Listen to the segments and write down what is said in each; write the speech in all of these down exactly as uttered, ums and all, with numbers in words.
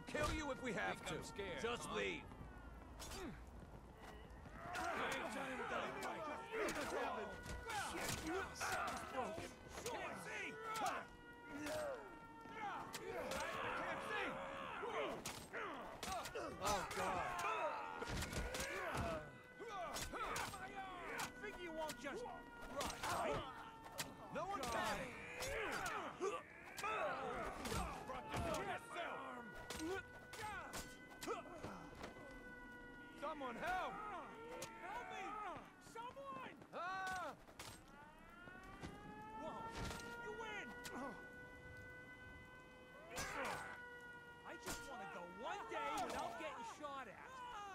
kill you if we have Think to. I'm scared, Just huh? leave. I ain't time with that fight. What's happening? Something's broken. Can't see! Can't see! Oh, God. Think you won't just run, right? No one can. Someone help! Help me! Someone! Ah! Whoa! You win! I just want to go one day without getting shot at.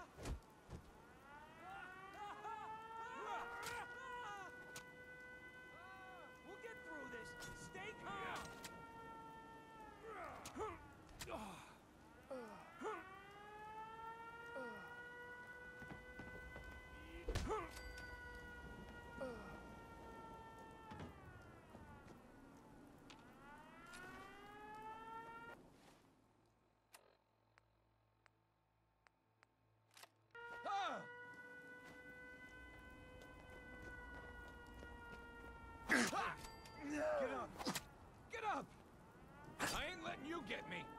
We'll get through this. Stay calm. Ah! Get up! Get up! I ain't letting you get me!